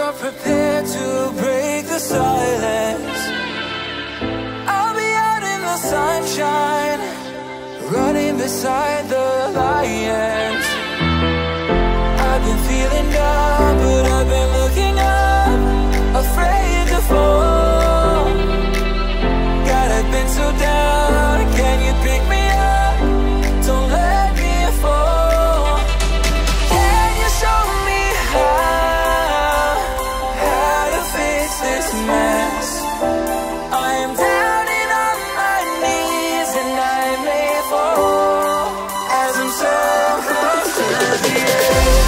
you're prepared to break the silence, I'll be out in the sunshine, running beside the lions. I've been feeling down, but I've been looking up, afraid to fall. God, I've been so down, can you pick me up? Don't let me fall. Can you show me how to fix this mess? I am down and on my knees, and I may fall as I'm so close to the edge.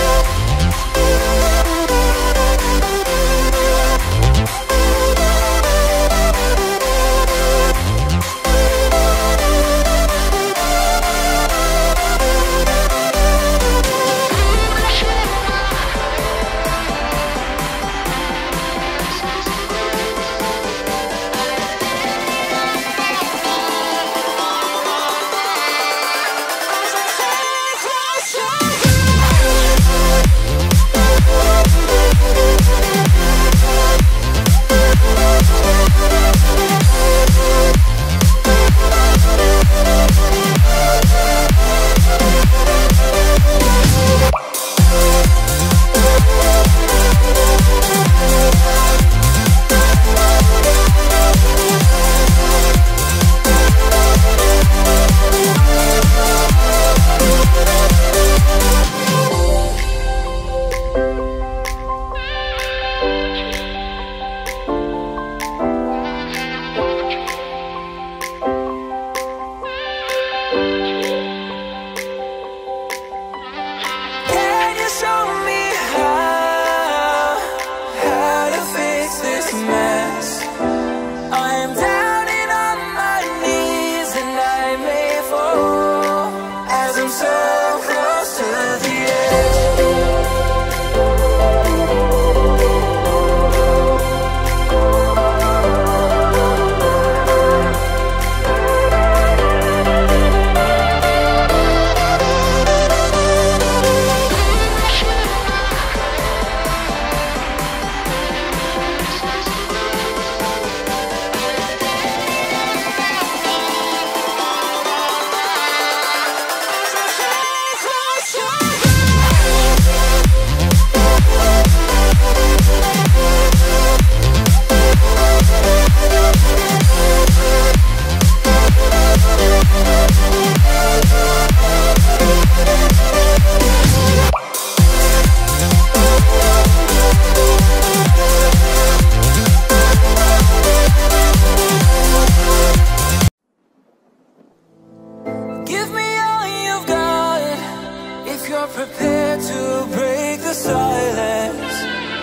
Prepared to break the silence,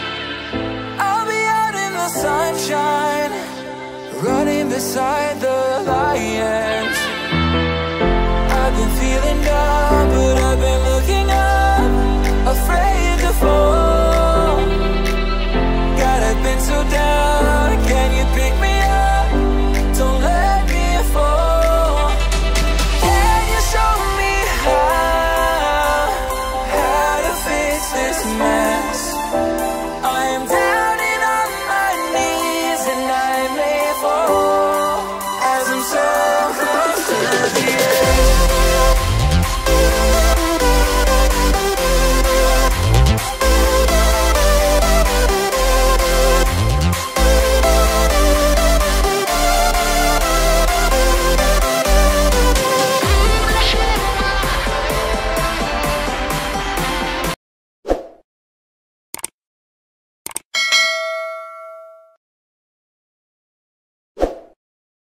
I'll be out in the sunshine, running beside the lions. I've been feeling down.